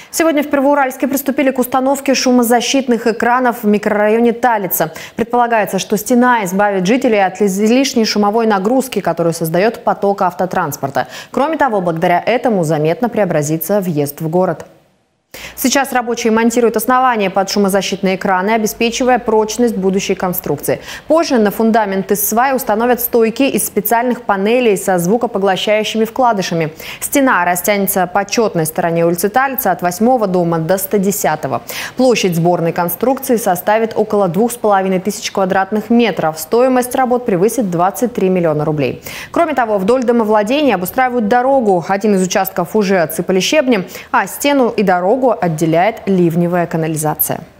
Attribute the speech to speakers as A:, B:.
A: Сегодня в Первоуральске приступили к установке шумозащитных экранов в микрорайоне Талица. Предполагается, что стена избавит жителей от излишней шумовой нагрузки, которую создает поток автотранспорта. Кроме того, благодаря этому заметно преобразится въезд в город. Сейчас рабочие монтируют основания под шумозащитные экраны, обеспечивая прочность будущей конструкции. Позже на фундамент из свай установят стойки из специальных панелей со звукопоглощающими вкладышами. Стена растянется по четной стороне улицы Талица от 8-го дома до 110-го. Площадь сборной конструкции составит около 2500 квадратных метров. Стоимость работ превысит 23 миллиона рублей. Кроме того, вдоль домовладения обустраивают дорогу. Один из участков уже отсыпали щебнем, а стену и дорогу отделяет ливневая канализация.